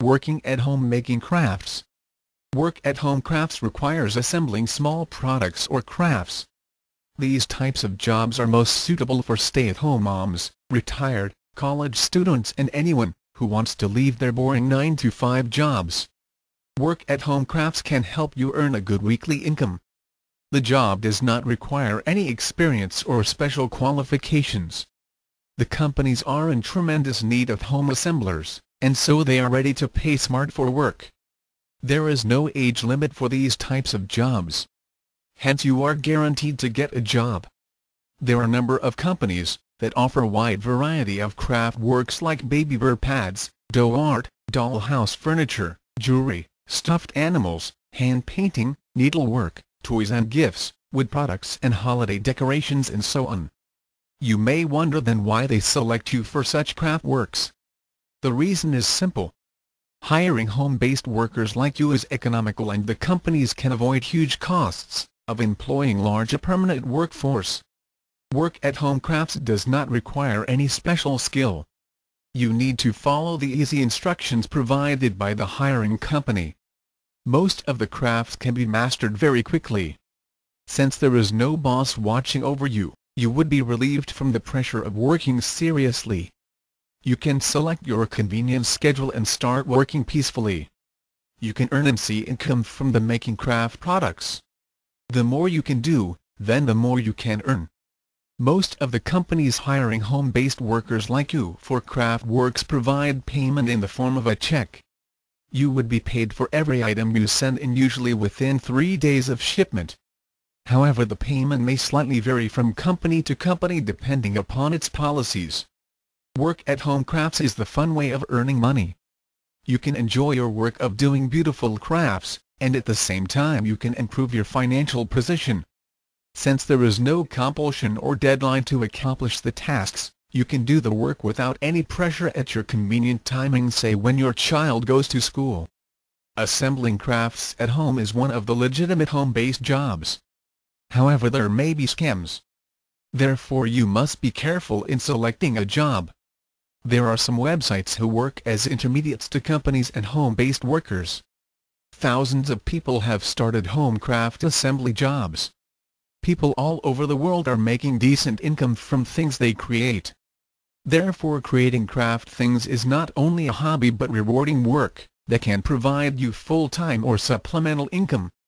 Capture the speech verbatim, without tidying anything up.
Working at home making crafts. Work-at-home crafts requires assembling small products or crafts. These types of jobs are most suitable for stay-at-home moms, retired, college students and anyone who wants to leave their boring nine to five jobs. Work-at-home crafts can help you earn a good weekly income. The job does not require any experience or special qualifications. The companies are in tremendous need of home assemblers, and so they are ready to pay smart for work. There is no age limit for these types of jobs. Hence you are guaranteed to get a job. There are a number of companies that offer a wide variety of craft works like baby burr pads, dough art, dollhouse furniture, jewelry, stuffed animals, hand painting, needlework, toys and gifts, wood products and holiday decorations and so on. You may wonder then why they select you for such craft works. The reason is simple. Hiring home-based workers like you is economical and the companies can avoid huge costs of employing large a permanent workforce. Work-at-home crafts does not require any special skill. You need to follow the easy instructions provided by the hiring company. Most of the crafts can be mastered very quickly. Since there is no boss watching over you, you would be relieved from the pressure of working seriously. You can select your convenient schedule and start working peacefully. You can earn and see income from the making craft products. The more you can do, then the more you can earn. Most of the companies hiring home-based workers like you for craft works provide payment in the form of a check. You would be paid for every item you send in, usually within three days of shipment. However, the payment may slightly vary from company to company depending upon its policies. Work-at-home crafts is the fun way of earning money. You can enjoy your work of doing beautiful crafts, and at the same time you can improve your financial position. Since there is no compulsion or deadline to accomplish the tasks, you can do the work without any pressure at your convenient timing, say when your child goes to school. Assembling crafts at home is one of the legitimate home-based jobs. However, there may be scams. Therefore you must be careful in selecting a job. There are some websites who work as intermediates to companies and home-based workers. Thousands of people have started home craft assembly jobs. People all over the world are making decent income from things they create. Therefore, creating craft things is not only a hobby but rewarding work that can provide you full-time or supplemental income.